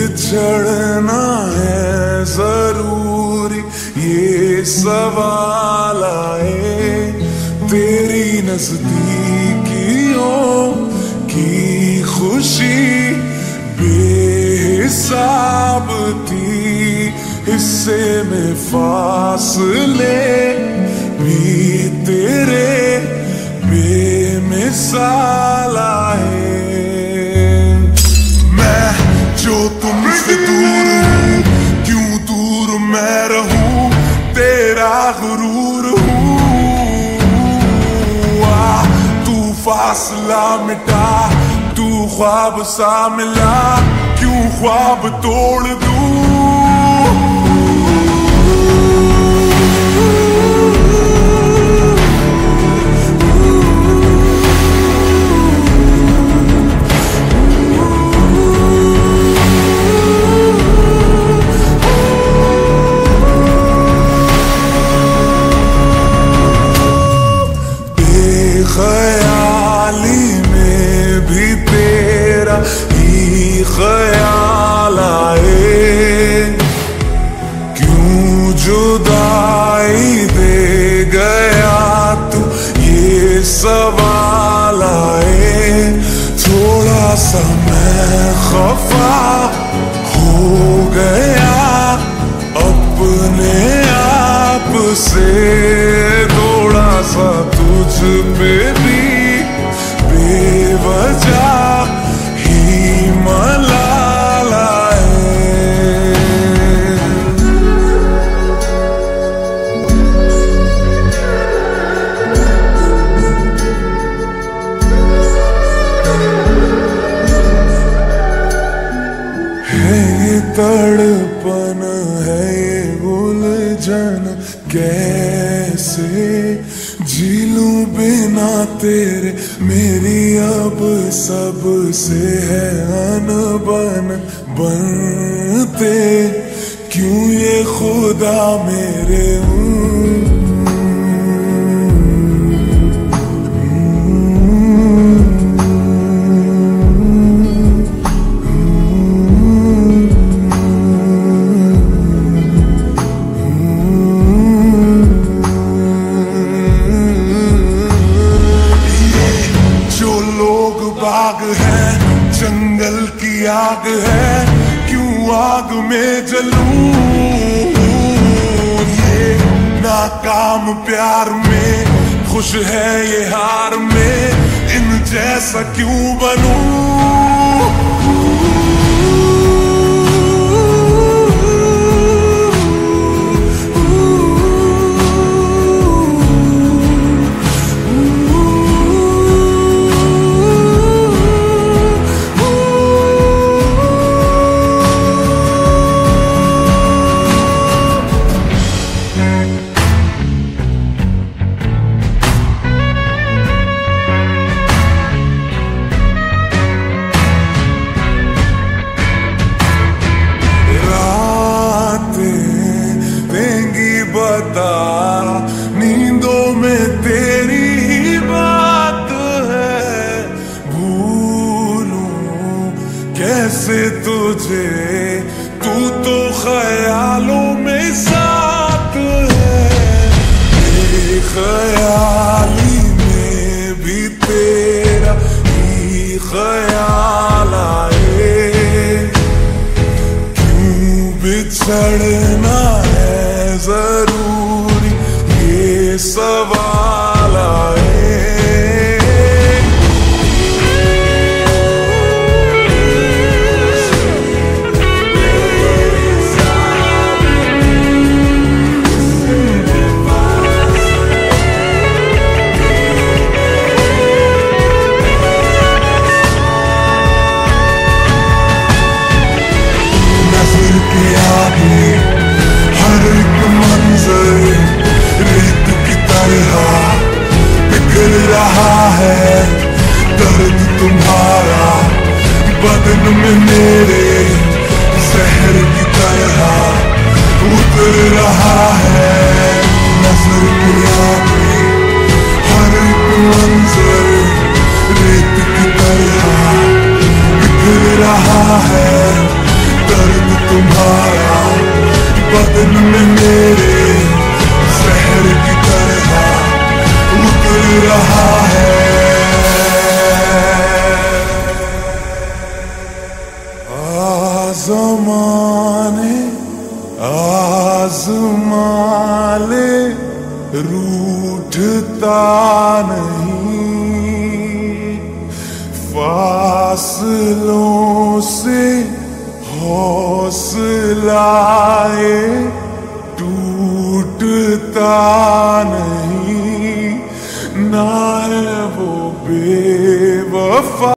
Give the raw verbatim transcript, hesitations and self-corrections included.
बिछड़ना है जरूरी, ये सवाल आए तेरी नजदीकियों की खुशी बेहिसाब थी, हिस्से में फासले भी तेरे बेमिसाल आए। मैं जो तुमसे दूर हूँ, क्यों दूर मैं रहूं, तेरा गुरूर हूँ। आ तू फासला मिटा, तू ख्वाब सा मिला, क्यों ख्वाब तोड़ दूं। ख्याली में भी तेरा ही ख्याल आए, क्यों जुदाई दे गया तू, ये सवाल आए। थोड़ा सा मैं खफा हो गया अपने आप से, थोड़ा सा तुझ पे भी बेवजह ही मलाल आए। है ये तड़पन, है ये उलझन, कैसे जी लूं बिना तेरे, मेरी अब सब से है अनबन। बनते क्यों ये खुदा मेरे बाग है, जंगल की आग है, क्यों आग में जलूं। ये नाकाम प्यार में खुश है ये हार में, इन जैसा क्यों बनूं। बता नींदों में तेरी ही बात है, भूलूं कैसे तुझे, तू तो ख्यालों में साथ है। ख्याली में भी तेरा ही ख्याल आए, क्यों बिछड़ना है जरूरी, ये सवाल आए। नजर के आगे हर एक मंजर रेत की तरह बिखर रहा है, दर्द तुम्हारा बदन में मेरे जहर की तरह उतर रहा है। नजर के आगे हर एक मंजर रेत की तरह बिखर रहा है, दर्द तुम्हारा बदन में मेरे शहर की तरह उतर रहा है। आज़माने आज़माले रूठता नहीं, फासलों से हौसलाए टूटता नहीं, ना है वो बेवफा।